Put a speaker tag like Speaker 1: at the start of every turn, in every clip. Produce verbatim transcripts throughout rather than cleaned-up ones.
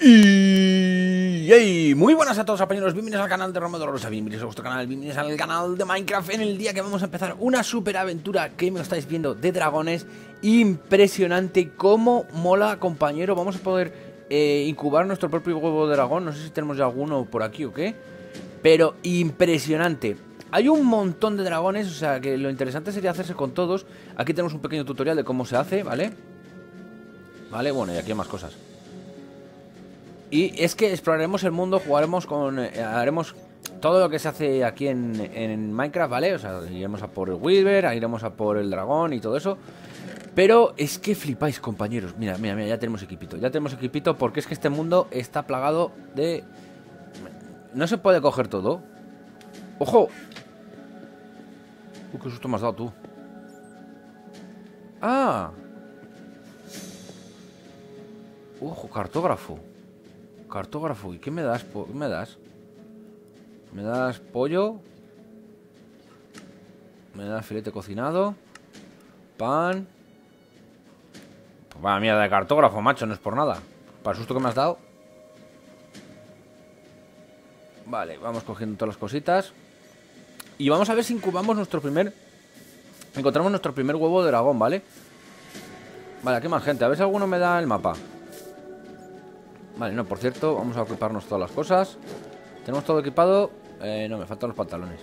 Speaker 1: Y hey, muy buenas a todos, compañeros, bienvenidos al canal de Roma de Rosa, bienvenidos a vuestro canal, bienvenidos al canal de Minecraft. En el día que vamos a empezar una super aventura que me lo estáis viendo de dragones. Impresionante, cómo mola, compañero. Vamos a poder eh, incubar nuestro propio huevo de dragón. No sé si tenemos ya alguno por aquí o qué, pero impresionante. Hay un montón de dragones, o sea que lo interesante sería hacerse con todos. Aquí tenemos un pequeño tutorial de cómo se hace, ¿vale? Vale, bueno, y aquí hay más cosas. Y es que exploraremos el mundo, jugaremos con... Eh, haremos todo lo que se hace aquí en, en Minecraft, ¿vale? O sea, iremos a por el Wither, iremos a por el dragón y todo eso. Pero es que flipáis, compañeros. Mira, mira, mira, ya tenemos equipito. Ya tenemos equipito porque es que este mundo está plagado de... No se puede coger todo. ¡Ojo! Uy, qué susto me has dado tú. ¡Ah! ¡Ojo, cartógrafo! Cartógrafo, ¿y qué me das? ¿Qué me das? ¿Me das pollo? ¿Me das filete cocinado? Pan. Pues vaya mierda de cartógrafo, macho, no es por nada. Para el susto que me has dado. Vale, vamos cogiendo todas las cositas. Y vamos a ver si incubamos nuestro primer... Encontramos nuestro primer huevo de dragón, ¿vale? Vale, aquí hay más gente, a ver si alguno me da el mapa. Vale, no, por cierto, vamos a equiparnos todas las cosas. ¿Tenemos todo equipado? Eh, no, me faltan los pantalones.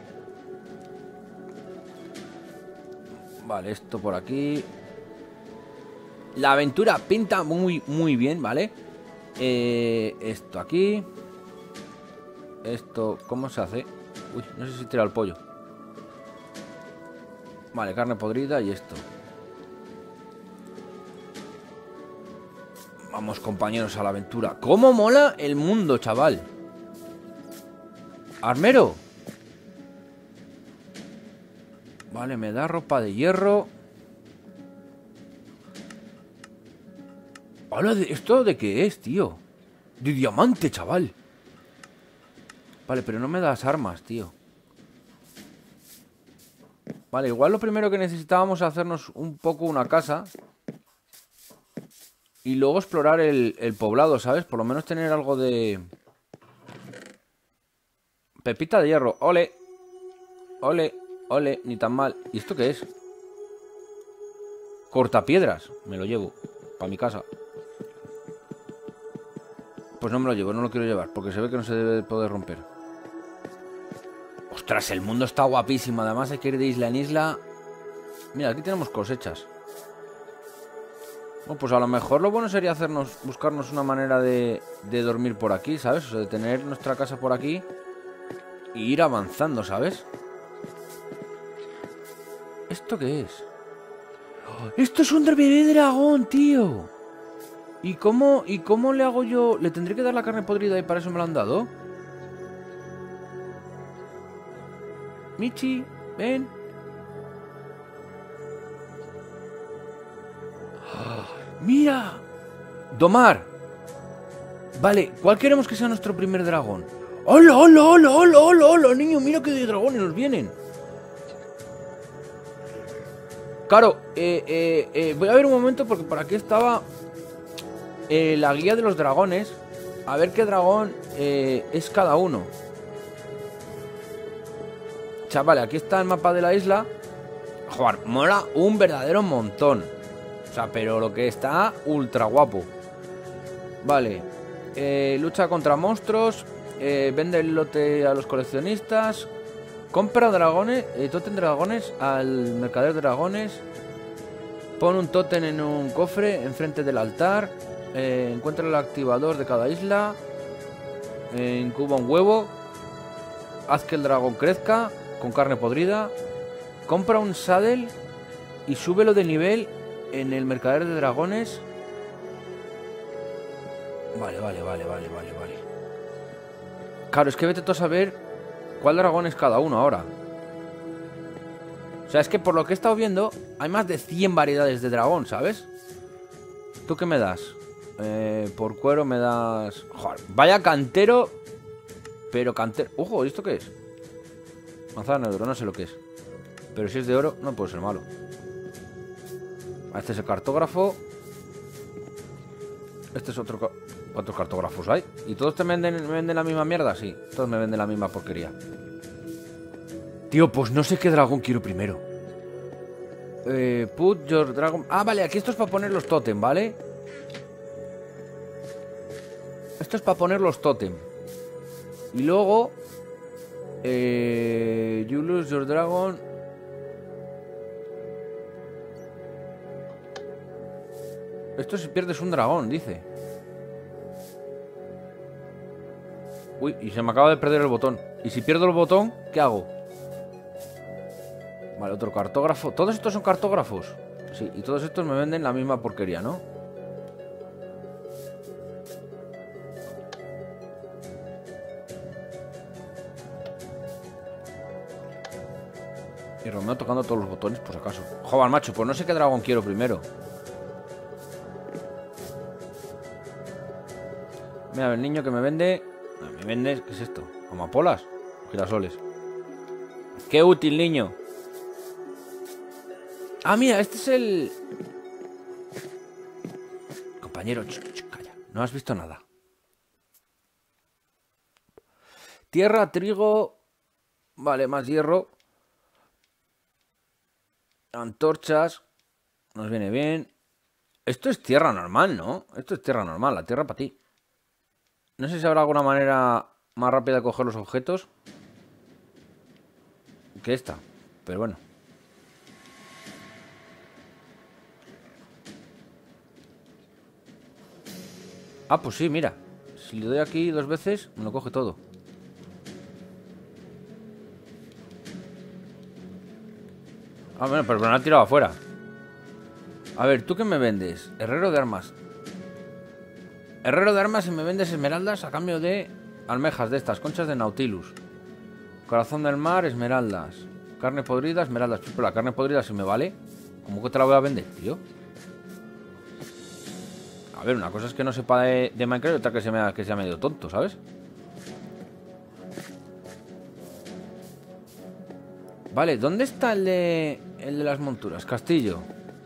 Speaker 1: Vale, esto por aquí. La aventura pinta muy, muy bien, ¿vale? Eh, esto aquí. Esto, ¿cómo se hace? Uy, no sé si tira el pollo. Vale, carne podrida y esto. Vamos, compañeros, a la aventura. ¡Cómo mola el mundo, chaval! ¡Armero! Vale, me da ropa de hierro. Hola, ¿esto de qué es, tío? De diamante, chaval. Vale, pero no me das armas, tío. Vale, igual lo primero que necesitábamos es hacernos un poco una casa. Y luego explorar el, el poblado, ¿sabes? Por lo menos tener algo de... Pepita de hierro, ole. Ole, ole, ni tan mal. ¿Y esto qué es? Cortapiedras. Me lo llevo para mi casa. Pues no me lo llevo, no lo quiero llevar, porque se ve que no se debe poder romper. Ostras, el mundo está guapísimo. Además hay que ir de isla en isla. Mira, aquí tenemos cosechas. Bueno, pues a lo mejor lo bueno sería hacernos, buscarnos una manera de, de dormir por aquí, ¿sabes? O sea, de tener nuestra casa por aquí y ir avanzando, ¿sabes? ¿Esto qué es? ¡Oh! ¡Esto es un bebé dragón, tío! ¿Y cómo, ¿Y cómo le hago yo? ¿Le tendré que dar la carne podrida y para eso me lo han dado? Michi, ven. ¡Mira! Domar. Vale, ¿cuál queremos que sea nuestro primer dragón? ¡Hola, hola, hola, hola, hola, hola, niño! Mira que de dragones nos vienen. Claro, eh, eh, eh, voy a ver un momento porque por aquí estaba eh, la guía de los dragones. A ver qué dragón eh, es cada uno. Chavales, aquí está el mapa de la isla. Joder, mola un verdadero montón. O sea, pero lo que está ultra guapo. Vale. Eh, lucha contra monstruos. Eh, vende el lote a los coleccionistas. Compra dragones. Eh, tótem dragones al mercader de dragones. Pon un tótem en un cofre enfrente del altar. Eh, encuentra el activador de cada isla. Eh, incuba un huevo. Haz que el dragón crezca con carne podrida. Compra un saddle y súbelo de nivel en el mercader de dragones. Vale, vale, vale, vale, vale, vale. Claro, es que vete tú a saber cuál dragón es cada uno ahora. O sea, es que por lo que he estado viendo hay más de cien variedades de dragón, ¿sabes? ¿Tú qué me das? Eh, por cuero me das... Joder, vaya cantero. Pero cantero... Ojo, ¿esto qué es? Manzana de oro, no sé lo que es. Pero si es de oro, no puede ser malo. Este es el cartógrafo. Este es otro... ¿Cuántos cartógrafos hay? ¿Y todos te venden, me venden la misma mierda? Sí, todos me venden la misma porquería. Tío, pues no sé qué dragón quiero primero. Eh, put your dragon... Ah, vale, aquí esto es para poner los totem, ¿vale? Esto es para poner los totem. Y luego... Eh, you lose your dragon... Esto si pierdes un dragón, dice. Uy, y se me acaba de perder el botón. Y si pierdo el botón, ¿qué hago? Vale, otro cartógrafo. ¿Todos estos son cartógrafos? Sí, y todos estos me venden la misma porquería, ¿no? Y Romeo tocando todos los botones, por si acaso. Joder, macho, pues no sé qué dragón quiero primero. Mira, el niño que me vende... Me vende... ¿Qué es esto? ¿Amapolas? Girasoles. ¡Qué útil, niño! Ah, mira, este es el... Compañero, ch, ch, calla. No has visto nada. Tierra, trigo... Vale, más hierro. Antorchas. Nos viene bien. Esto es tierra normal, ¿no? Esto es tierra normal, la tierra para ti. No sé si habrá alguna manera más rápida de coger los objetos que esta, pero bueno. Ah, pues sí, mira. Si le doy aquí dos veces, me lo coge todo. Ah, bueno, pero me lo han tirado afuera. A ver, ¿tú qué me vendes? Herrero de armas. Herrero de armas y me vendes esmeraldas a cambio de almejas de estas, conchas de Nautilus. Corazón del mar, esmeraldas. Carne podrida, esmeraldas. Pero la carne podrida si me vale. ¿Cómo que te la voy a vender, tío? A ver, una cosa es que no sepa de, de Minecraft y otra que, se me, que sea medio tonto, ¿sabes? Vale, ¿dónde está el de, el de las monturas? Castillo.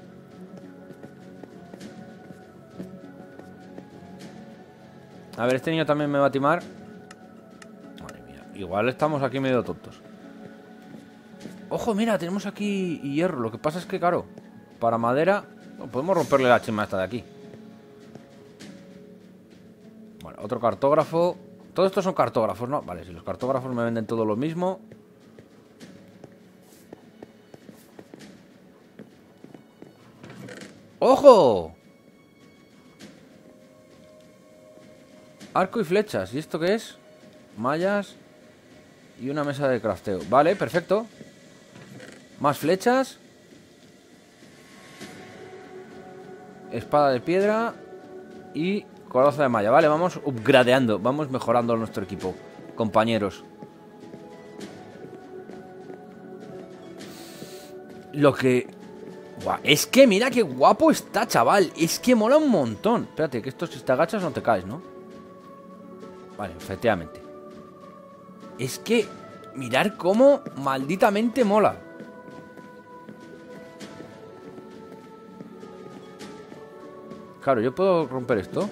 Speaker 1: A ver, este niño también me va a timar. Madre mía, igual estamos aquí medio tontos. Ojo, mira, tenemos aquí hierro. Lo que pasa es que, claro, para madera... Bueno, podemos romperle la chima esta de aquí. Bueno, otro cartógrafo. Todos estos son cartógrafos, ¿no? Vale, si los cartógrafos me venden todo lo mismo. ¡Ojo! Arco y flechas. ¿Y esto qué es? Mallas y una mesa de crafteo. Vale, perfecto. Más flechas. Espada de piedra. Y coraza de malla. Vale, vamos upgradeando. Vamos mejorando nuestro equipo, compañeros. Lo que... Buah, es que mira qué guapo está, chaval. Es que mola un montón. Espérate, que esto si te agachas no te caes, ¿no? Vale, efectivamente. Es que mirar cómo malditamente mola. Claro, yo puedo romper esto.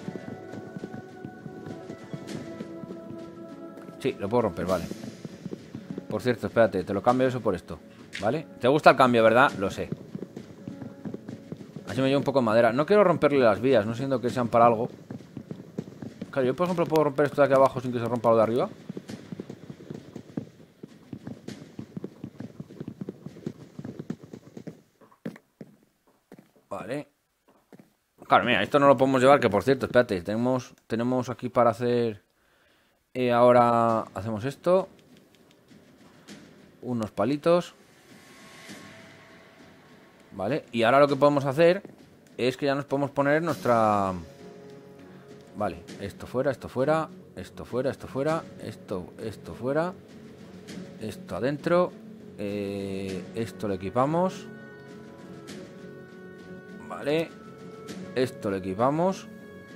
Speaker 1: Sí, lo puedo romper, vale. Por cierto, espérate, te lo cambio eso por esto, ¿vale? ¿Te gusta el cambio, verdad? Lo sé. Así me llevo un poco de madera. No quiero romperle las vías, no siendo que sean para algo. Claro, yo por ejemplo puedo romper esto de aquí abajo sin que se rompa lo de arriba. Vale. Claro, mira, esto no lo podemos llevar, que por cierto, espérate, tenemos, tenemos aquí para hacer... Eh, ahora hacemos esto. Unos palitos. Vale, y ahora lo que podemos hacer es que ya nos podemos poner nuestra... Vale, esto fuera, esto fuera, esto fuera, esto fuera, esto, esto fuera, esto adentro, eh, esto lo equipamos. Vale, esto lo equipamos.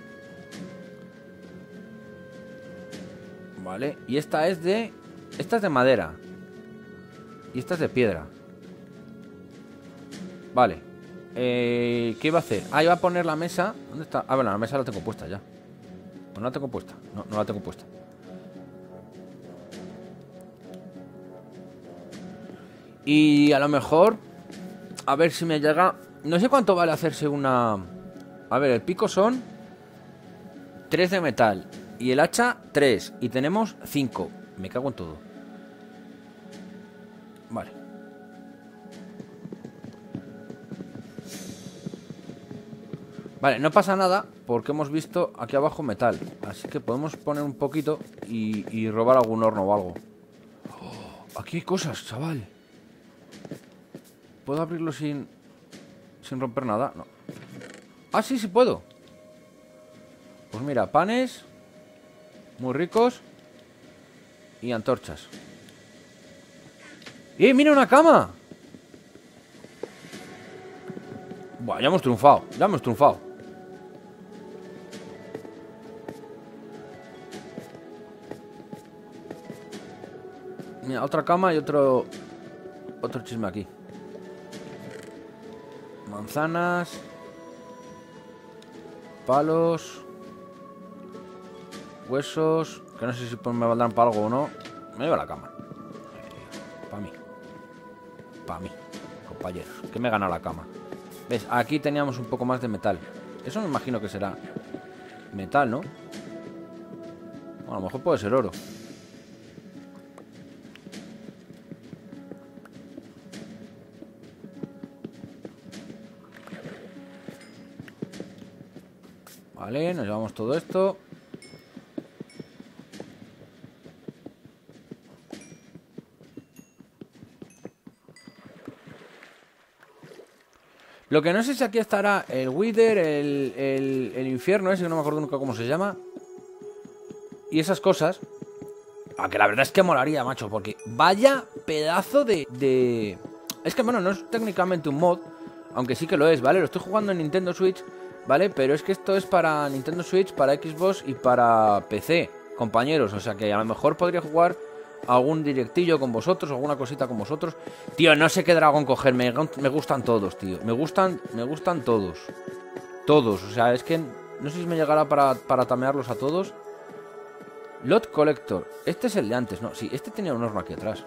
Speaker 1: Vale, y esta es de... Esta es de madera. Y esta es de piedra. Vale. Eh, ¿Qué iba a hacer? Ah, iba a poner la mesa. ¿Dónde está? Ah, bueno, la mesa la tengo puesta ya. ¿No la tengo puesta? No, no la tengo puesta. Y a lo mejor, a ver si me llega. No sé cuánto vale hacerse una. A ver, el pico son tres de metal. Y el hacha, tres. Y tenemos cinco. Me cago en todo. Vale. Vale, no pasa nada porque hemos visto aquí abajo metal. Así que podemos poner un poquito y, y robar algún horno o algo. Oh, aquí hay cosas, chaval. ¿Puedo abrirlo sin, sin romper nada? No. Ah, sí, sí puedo. Pues mira, panes muy ricos y antorchas. ¡Eh, mira una cama! Buah, ya hemos triunfado, ya hemos triunfado. Mira, otra cama y otro Otro chisme aquí. Manzanas, palos, huesos, que no sé si me valdrán para algo o no. Me llevo a la cama. Para mí. Para mí, compañeros. Que me gana la cama. ¿Ves? Aquí teníamos un poco más de metal. Eso me imagino que será metal, ¿no? Bueno, a lo mejor puede ser oro. Vale, nos llevamos todo esto. Lo que no sé si aquí estará el Wither, el, el, el infierno ese, que no me acuerdo nunca cómo se llama. Y esas cosas. Aunque la verdad es que molaría, macho, porque vaya pedazo de, de... Es que, bueno, no es técnicamente un mod, aunque sí que lo es, ¿vale? Lo estoy jugando en Nintendo Switch, ¿vale? Pero es que esto es para Nintendo Switch, para Xbox y para P C, compañeros. O sea que a lo mejor podría jugar algún directillo con vosotros, alguna cosita con vosotros. Tío, no sé qué dragón coger, me, me gustan todos, tío. Me gustan, me gustan todos. Todos, o sea, es que no sé si me llegará para, para tamearlos a todos. Lot Collector. Este es el de antes, ¿no? Sí, este tenía un horno aquí atrás.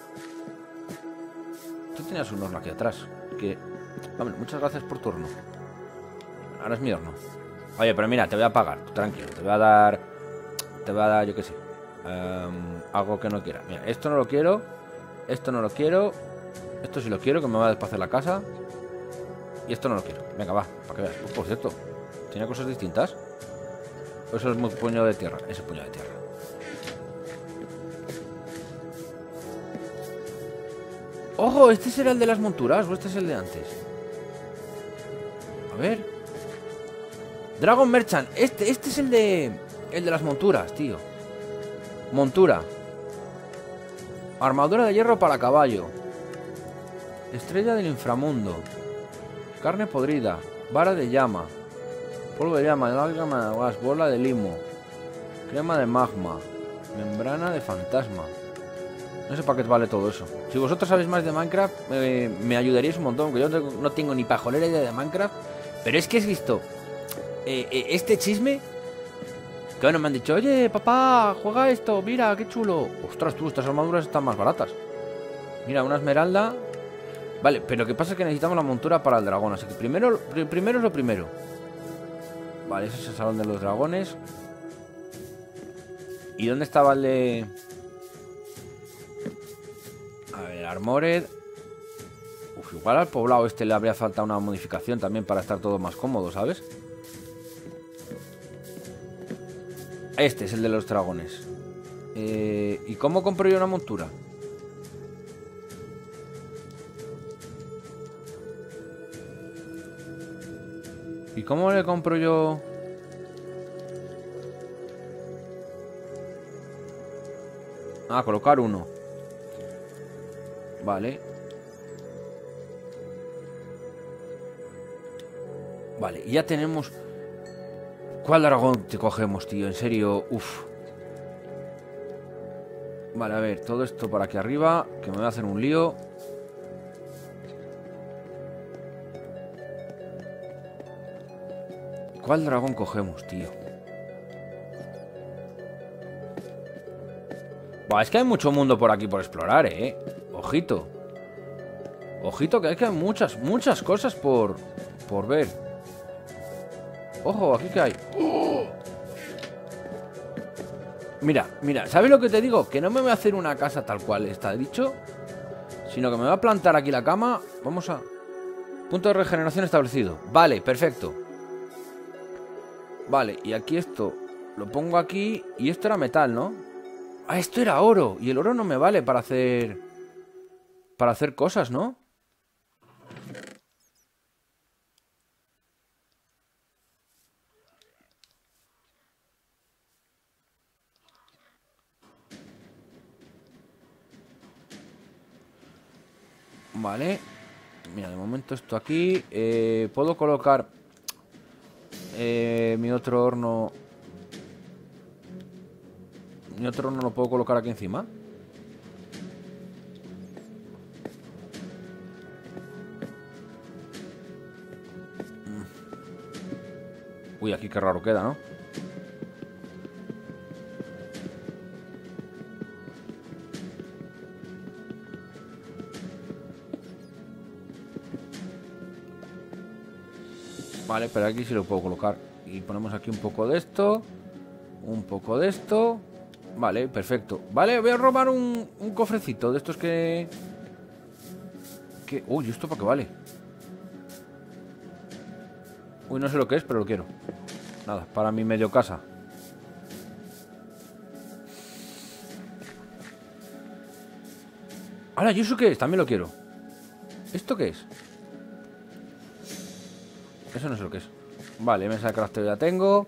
Speaker 1: Tú tenías un horno aquí atrás. Que... Hombre, muchas gracias por tu horno. Ahora es mi horno. Oye, pero mira, te voy a pagar, tranquilo. Te voy a dar... Te voy a dar, yo qué sé. Um, algo que no quiera. Mira, esto no lo quiero. Esto no lo quiero. Esto sí lo quiero, que me va a despaciar la casa. Y esto no lo quiero. Venga, va, para que veas. Pues, por cierto, ¿tiene cosas distintas? ¿O eso es muy puño de tierra? Ese puño de tierra. ¡Ojo! ¿Este será el de las monturas o este es el de antes? A ver. Dragon Merchant. Este, este es el de... El de las monturas, tío. Montura. Armadura de hierro para caballo. Estrella del inframundo. Carne podrida. Vara de llama. Polvo de llama. Lágrima de gas. Bola de limo. Crema de magma. Membrana de fantasma. No sé para qué vale todo eso. Si vosotros sabéis más de Minecraft, eh, me ayudaríais un montón. Que yo no tengo ni pajolera idea de Minecraft. Pero es que has visto eh, eh, este chisme. Que bueno, me han dicho, oye, papá, juega esto, mira, qué chulo. Ostras, tú, estas armaduras están más baratas. Mira, una esmeralda. Vale, pero lo que pasa es que necesitamos la montura para el dragón. Así que primero, pr primero es lo primero. Vale, ese es el salón de los dragones. ¿Y dónde estaba el de...? A ver, Armored. Uf, igual al poblado este le habría faltado una modificación también para estar todo más cómodo, ¿sabes? Este es el de los dragones. eh, ¿Y cómo compro yo una montura? ¿Y cómo le compro yo...? Ah, colocar uno. Vale. Vale, y ya tenemos... ¿Cuál dragón te cogemos, tío? En serio, uff. Vale, a ver, todo esto por aquí arriba, que me voy a hacer un lío. ¿Cuál dragón cogemos, tío? Buah, es que hay mucho mundo por aquí por explorar, eh. Ojito. Ojito, que hay que hay muchas, muchas cosas por, por ver. Ojo, aquí que hay. ¡Oh! Mira, mira, ¿sabes lo que te digo? Que no me voy a hacer una casa tal cual está dicho, sino que me voy a plantar aquí la cama. Vamos a... Punto de regeneración establecido. Vale, perfecto. Vale, y aquí esto lo pongo aquí. Y esto era metal, ¿no? Ah, esto era oro. Y el oro no me vale para hacer... Para hacer cosas, ¿no? Vale. Mira, de momento esto aquí. eh, Puedo colocar eh, mi otro horno. Mi otro horno lo puedo colocar aquí encima. Uy, aquí qué raro queda, ¿no? Vale, pero aquí sí lo puedo colocar. Y ponemos aquí un poco de esto. Un poco de esto. Vale, perfecto. Vale, voy a robar un, un cofrecito de estos que... que... Uy, ¿esto para qué vale? Uy, no sé lo que es, pero lo quiero. Nada, para mi medio casa. ¡Hala! ¿Y eso qué es? También lo quiero. ¿Esto qué es? Eso no sé lo que es. Vale, mesa de crafteo ya tengo.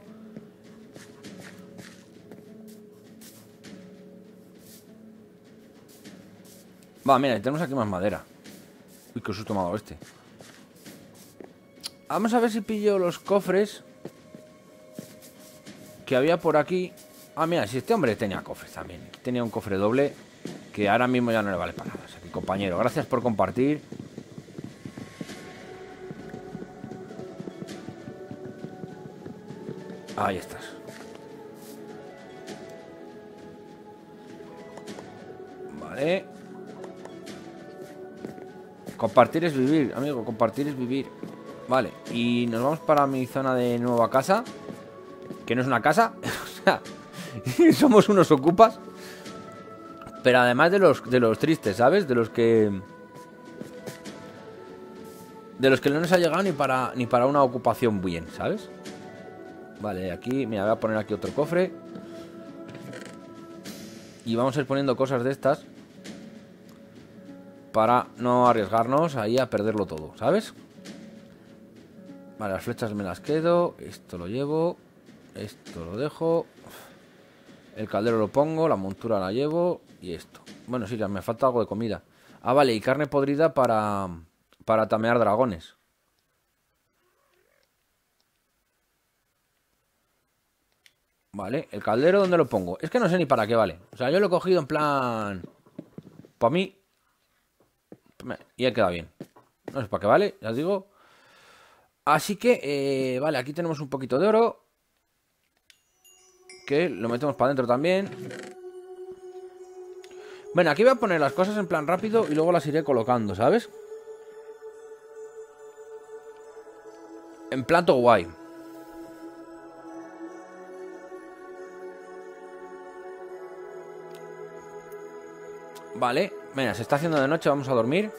Speaker 1: Va, mira, tenemos aquí más madera. Uy, qué susto me ha dado este. Vamos a ver si pillo los cofres que había por aquí. Ah, mira, si este hombre tenía cofres también. Tenía un cofre doble que ahora mismo ya no le vale para nada. Así que, compañero, gracias por compartir. Ahí estás. Vale. Compartir es vivir, amigo. Compartir es vivir. Vale, y nos vamos para mi zona de nueva casa. Que no es una casa. O sea, somos unos ocupas. Pero además de los, de los tristes, ¿sabes? De los que... De los que no nos ha llegado ni para, ni para una ocupación bien, ¿sabes? Vale, aquí, mira, voy a poner aquí otro cofre. Y vamos a ir poniendo cosas de estas para no arriesgarnos ahí a perderlo todo, ¿sabes? Vale, las flechas me las quedo. Esto lo llevo. Esto lo dejo. El caldero lo pongo. La montura la llevo. Y esto. Bueno, sí, ya me falta algo de comida. Ah, vale, y carne podrida para... Para tamear dragones. Vale, el caldero, ¿dónde lo pongo? Es que no sé ni para qué vale. O sea, yo lo he cogido en plan... Para mí... Y ha quedado bien. No sé para qué vale, ya os digo. Así que, eh, vale, aquí tenemos un poquito de oro. Que lo metemos para adentro también. Bueno, aquí voy a poner las cosas en plan rápido y luego las iré colocando, ¿sabes? En plan todo guay. Vale, venga, se está haciendo de noche, vamos a dormir.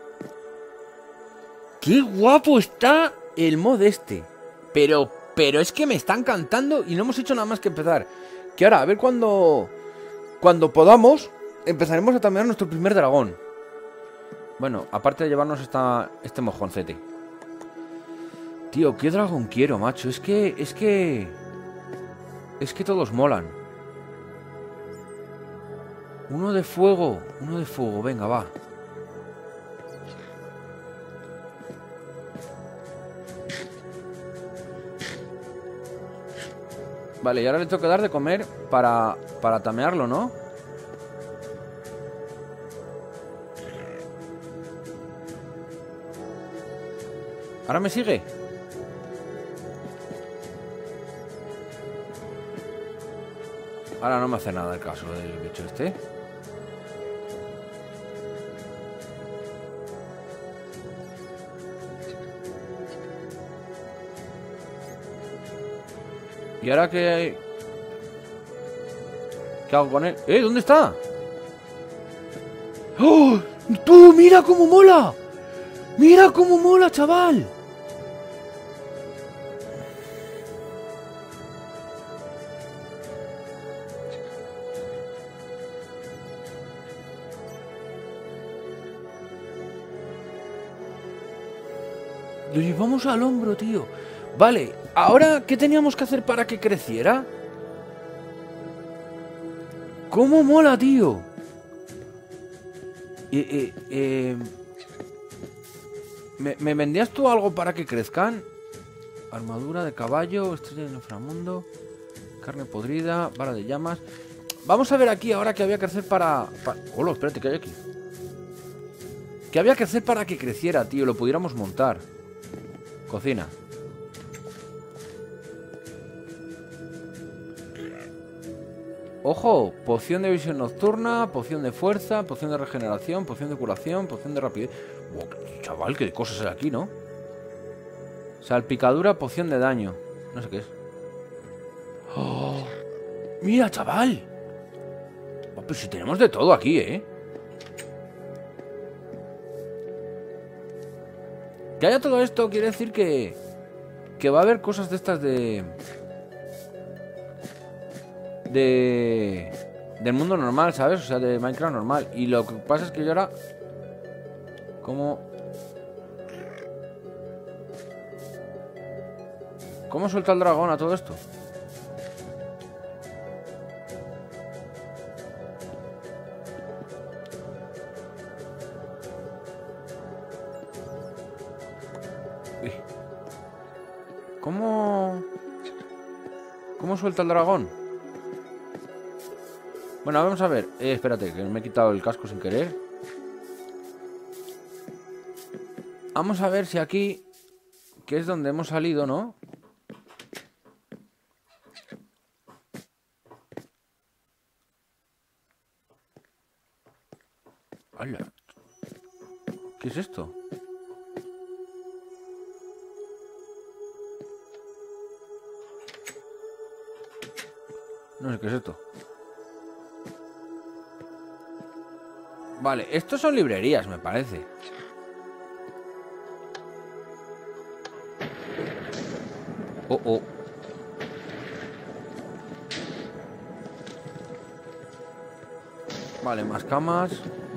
Speaker 1: ¡Qué guapo está el mod este! Pero, pero es que me está encantando y no hemos hecho nada más que empezar. Que ahora, a ver cuando... Cuando podamos, empezaremos a tamear nuestro primer dragón. Bueno, aparte de llevarnos esta, este mojoncete. Tío, ¿qué dragón quiero, macho? Es que... Es que... Es que todos molan. Uno de fuego. Uno de fuego, venga, va. Vale, y ahora le tengo que dar de comer para, para tamearlo, ¿no? ¿Ahora me sigue? Ahora no me hace nada el caso del bicho este. ¿Y ahora qué? ¿Qué hago con él? ¡Eh! ¿Dónde está? ¡Oh! ¡Tú! ¡Mira cómo mola! ¡Mira cómo mola, chaval! Lo llevamos al hombro, tío. Vale, ahora, ¿qué teníamos que hacer para que creciera? ¿Cómo mola, tío? Eh, eh, eh... ¿Me, ¿Me vendías tú algo para que crezcan? Armadura de caballo, estrella del inframundo, carne podrida, vara de llamas. Vamos a ver aquí ahora qué había que hacer para... para... Hola, espérate, ¿qué hay aquí? ¿Qué había que hacer para que creciera, tío? Lo pudiéramos montar. Cocina. Ojo, poción de visión nocturna, poción de fuerza, poción de regeneración, poción de curación, poción de rapidez. Wow, chaval, qué cosas hay aquí, ¿no? Salpicadura, poción de daño. No sé qué es. ¡Oh! ¡Mira, chaval! Oh, pero si tenemos de todo aquí, ¿eh? Que haya todo esto quiere decir que... Que va a haber cosas de estas de... De... Del mundo normal, ¿sabes? O sea, de Minecraft normal. Y lo que pasa es que yo ahora... ¿Cómo... ¿Cómo suelta el dragón a todo esto? Uy. ¿Cómo... ¿Cómo suelta el dragón? Bueno, vamos a ver. Eh, espérate, que me he quitado el casco sin querer. Vamos a ver si aquí... Que es donde hemos salido, ¿no? ¡Hala! ¿Qué es esto? No sé qué es esto. Vale, estos son librerías, me parece. Oh, oh. Vale, más camas.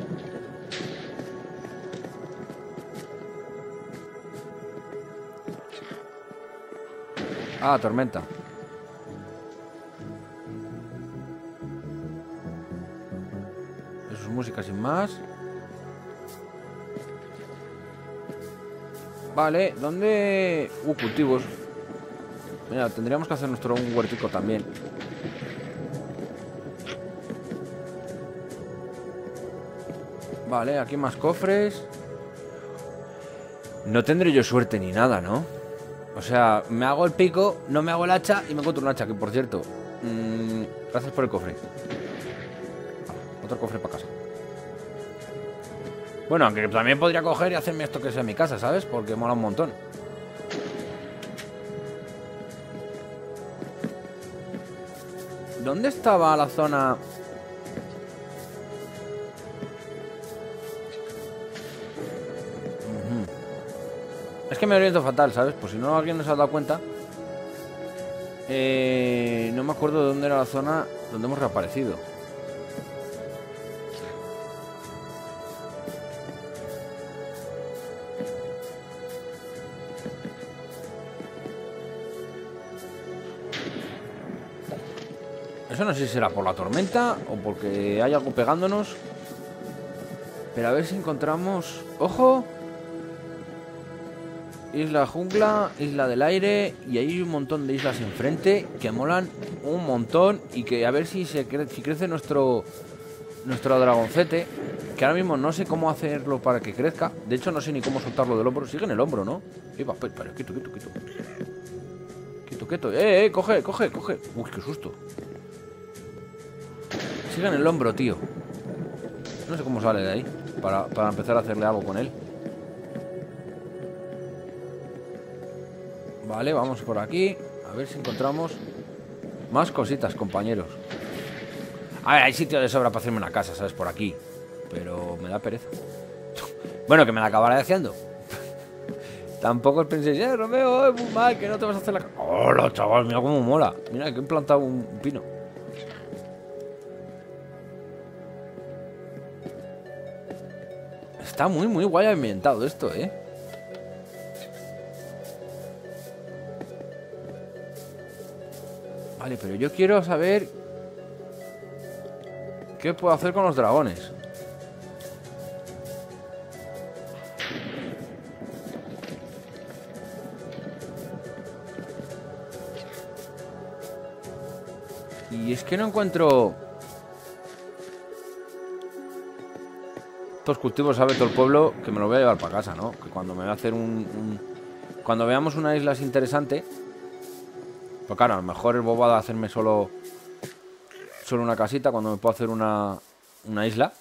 Speaker 1: Ah, tormenta. Eso es música sin más. Vale, ¿dónde...? Uh, cultivos. Mira, tendríamos que hacer nuestro un huertico también. Vale, aquí más cofres. No tendré yo suerte ni nada, ¿no? O sea, me hago el pico, no me hago el hacha y me encuentro un hacha, que por cierto... Mmm, gracias por el cofre. Ah, otro cofre para casa. Bueno, aunque también podría coger y hacerme esto que sea en mi casa, ¿sabes? Porque mola un montón. ¿Dónde estaba la zona...? Es que me oriento fatal, ¿sabes? Pues si no alguien nos ha dado cuenta. eh, No me acuerdo de dónde era la zona donde hemos reaparecido. Eso no sé si será por la tormenta o porque hay algo pegándonos. Pero a ver si encontramos... ¡Ojo! Isla jungla, isla del aire. Y hay un montón de islas enfrente que molan un montón. Y que a ver si, se cre si crece nuestro Nuestro dragoncete. Que ahora mismo no sé cómo hacerlo para que crezca. De hecho no sé ni cómo soltarlo del hombro. Sigue en el hombro, ¿no? Iba, pero, pero, quieto, quieto, quieto. Quieto, quieto. Eh, eh, coge, coge, coge. Uy, qué susto. sigue en el hombro, tío. No sé cómo sale de ahí. Para, para empezar a hacerle algo con él. Vale, vamos por aquí. A ver si encontramos más cositas, compañeros. A ver, hay sitio de sobra para hacerme una casa, ¿sabes? Por aquí. Pero me da pereza. Bueno, que me la acabaré haciendo. Tampoco os penséis, eh, Romeo, es muy mal, que no te vas a hacer la casa. Hola, chaval, mira cómo mola. Mira, que he plantado un pino. Está muy, muy guay ambientado esto, ¿eh? Vale, pero yo quiero saber qué puedo hacer con los dragones. Y es que no encuentro... Estos cultivos, sabe todo el pueblo que me lo voy a llevar para casa, ¿no? Que cuando me voy a hacer un... un... Cuando veamos una isla es interesante. Pues claro, a lo mejor es bobada hacerme solo... Solo una casita cuando me puedo hacer una... Una isla.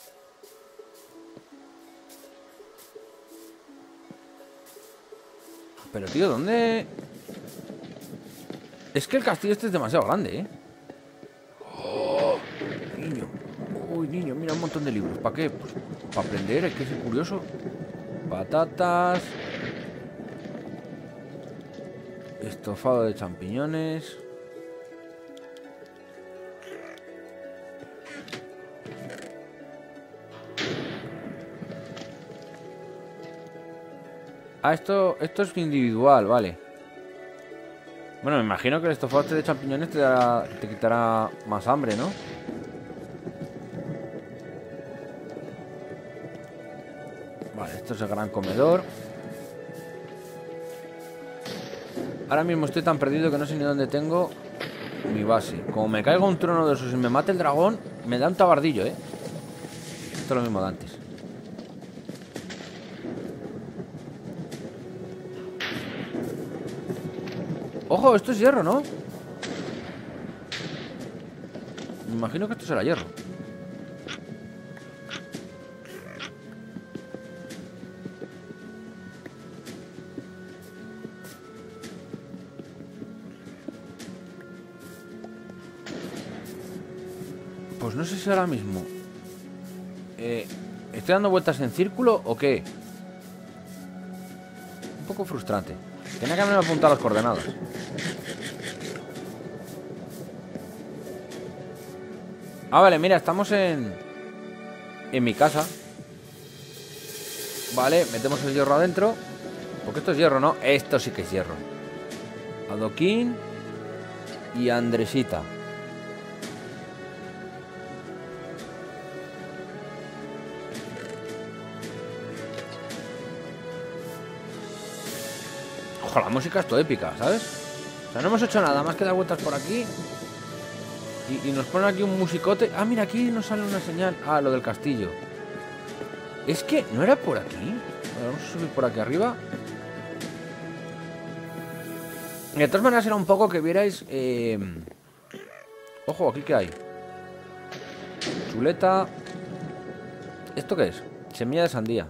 Speaker 1: Pero tío, ¿dónde...? Es que el castillo este es demasiado grande, ¿eh? Oh, niño. Uy, niño, mira un montón de libros. ¿Para qué? Pues para aprender, hay que ser curioso. Patatas. Estofado de champiñones. Ah, esto, esto es individual, vale. Bueno, me imagino que el estofado de champiñones te, dará, te quitará más hambre, ¿no? Vale, esto es el gran comedor. Ahora mismo estoy tan perdido que no sé ni dónde tengo mi base. Como me caiga un trono de esos y me mate el dragón, me da un tabardillo, ¿eh? Esto es lo mismo de antes. Ojo, esto es hierro, ¿no? Me imagino que esto será hierro. Pues no sé si ahora mismo eh, ¿estoy dando vueltas en círculo o qué? Un poco frustrante. Tenía que haberme apuntado las coordenadas. Ah, vale, mira, estamos en... En mi casa. Vale, metemos el hierro adentro. Porque esto es hierro, ¿no? Esto sí que es hierro. Adoquín y Andresita. Ojo, la música es todo épica, ¿sabes? O sea, no hemos hecho nada más que dar vueltas por aquí. Y, y nos ponen aquí un musicote. Ah, mira, aquí nos sale una señal. Ah, lo del castillo. Es que, ¿no era por aquí? Bueno, vamos a subir por aquí arriba. Y de todas maneras era un poco que vierais... Eh... Ojo, ¿aquí qué hay? Chuleta. ¿Esto qué es? Semilla de sandía.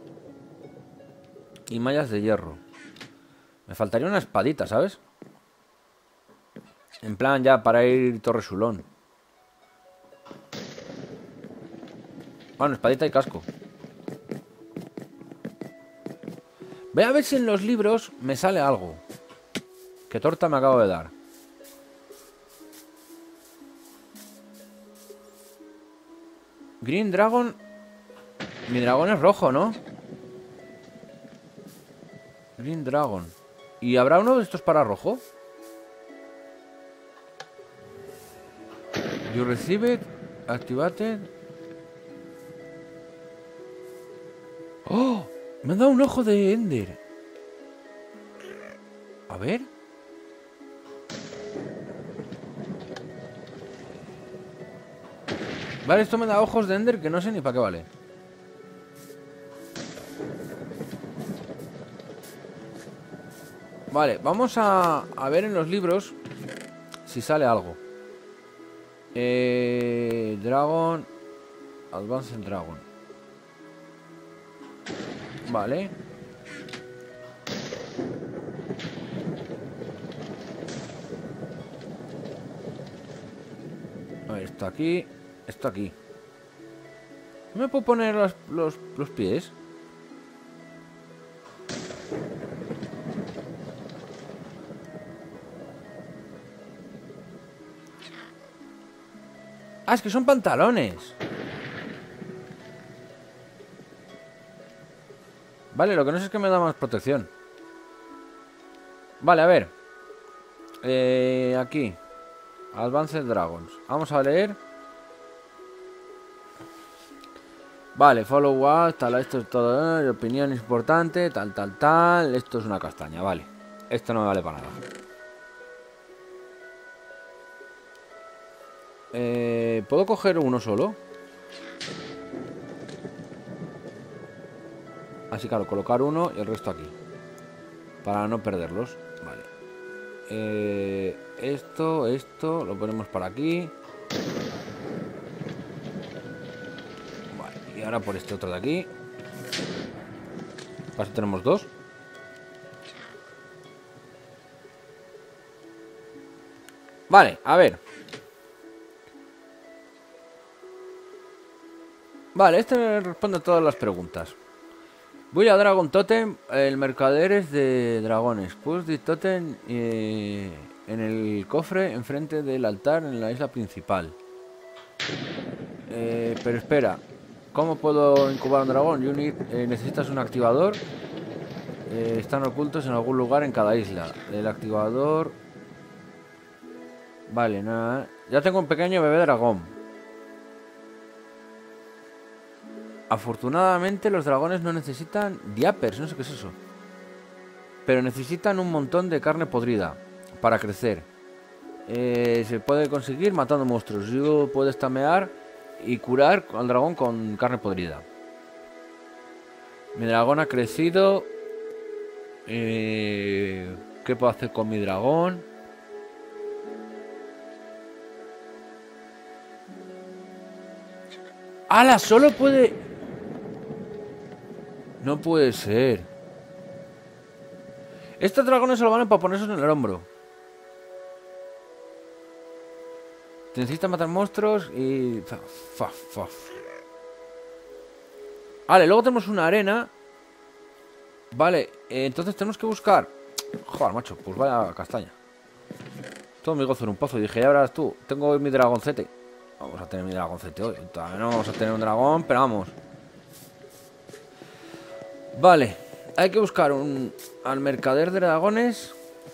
Speaker 1: Y mallas de hierro. Me faltaría una espadita, ¿sabes? En plan ya para ir Torresulón. Bueno, espadita y casco. Voy a ver si en los libros me sale algo. ¿Qué torta me acabo de dar? Green Dragon. Mi dragón es rojo, ¿no? Green Dragon. ¿Y habrá uno de estos para rojo? You receive activated. ¡Oh! Me han dado un ojo de Ender. A ver. Vale, esto me da ojos de Ender que no sé ni para qué vale. Vale, vamos a, a ver en los libros si sale algo. Eh, Dragon. Advanced Dragon. Vale. A ver, esto aquí. Esto aquí. ¿No me puedo poner los, los, los pies? Ah, es que son pantalones. Vale, lo que no sé es que me da más protección. Vale, a ver. Eh, aquí. Advanced Dragons. Vamos a leer. Vale, follow what, tal, esto es todo. Eh, opinión importante, tal, tal, tal. Esto es una castaña, vale. Esto no me vale para nada. Eh, ¿Puedo coger uno solo? Así, claro, colocar uno y el resto aquí. Para no perderlos. Vale. Eh, esto, esto, lo ponemos para aquí. Vale, y ahora por este otro de aquí. Así tenemos dos. Vale, a ver. Vale, este me responde a todas las preguntas. Voy a Dragon Totem, el mercader es de dragones. Pues de Totem eh, en el cofre enfrente del altar en la isla principal. Eh, pero espera, ¿cómo puedo incubar un dragón? Unit, eh, necesitas un activador. Eh, están ocultos en algún lugar en cada isla. El activador... Vale, nada. Ya tengo un pequeño bebé dragón. Afortunadamente los dragones no necesitan diapers, no sé qué es eso. Pero necesitan un montón de carne podrida para crecer. Eh, se puede conseguir matando monstruos. Yo puedo estamear y curar al dragón con carne podrida. Mi dragón ha crecido. Eh, ¿Qué puedo hacer con mi dragón? ¡Hala! Solo puede... No puede ser. Estos dragones solo valen para ponerse en el hombro. Te necesitas matar monstruos y... Fa, fa, fa. Vale, luego tenemos una arena. Vale, eh, entonces tenemos que buscar... Joder, macho, pues vaya castaña. Todo mi gozo en un pozo. Y dije, ya verás tú, tengo mi dragoncete. Vamos a tener mi dragoncete hoy. Todavía no vamos a tener un dragón, pero vamos. Vale, hay que buscar un al mercader de dragones.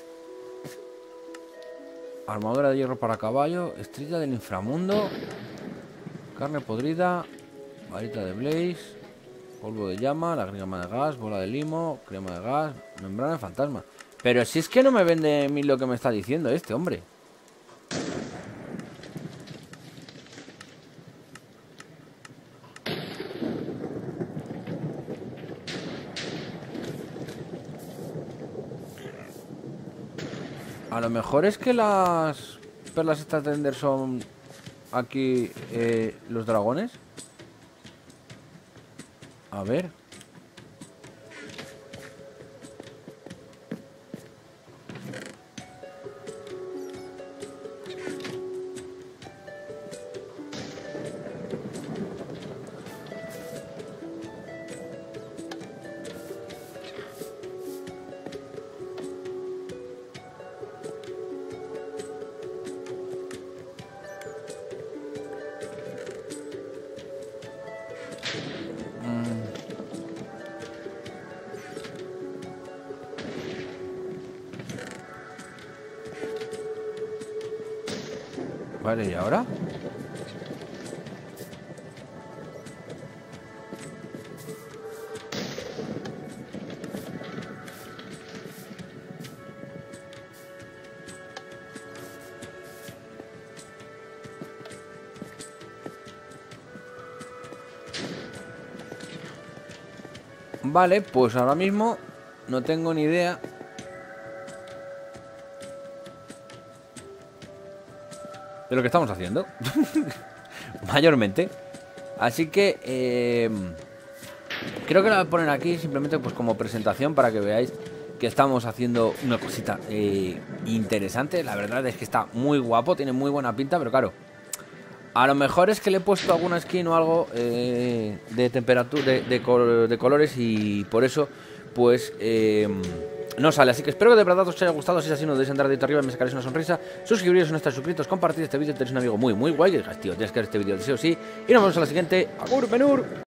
Speaker 1: Armadura de hierro para caballo. Estrella del inframundo. Carne podrida. Varita de blaze. Polvo de llama. Lágrima de gas. Bola de limo. Crema de gas. Membrana de fantasma. Pero si es que no me vende a mí lo que me está diciendo este hombre. A lo mejor es que las perlas estas de Ender son aquí eh, los dragones. A ver. Vale, ¿y ahora? Vale, pues ahora mismo no tengo ni idea. de lo que estamos haciendo. Mayormente. Así que eh, creo que lo voy a poner aquí simplemente pues como presentación para que veáis que estamos haciendo una cosita eh, interesante. La verdad es que está muy guapo, tiene muy buena pinta, pero claro, a lo mejor es que le he puesto alguna skin o algo eh, de temperatura, de, de, col de colores, y por eso pues eh, no sale. Así que espero que de verdad os haya gustado. Si es así, no debéis entrar dedito arriba y me sacaréis una sonrisa. Suscribiros si no estáis suscritos, compartid este vídeo, tenéis un amigo muy muy guay que digas, tío, tienes que ver este vídeo, sí o sí. Y nos vemos en la siguiente. Agur, menur.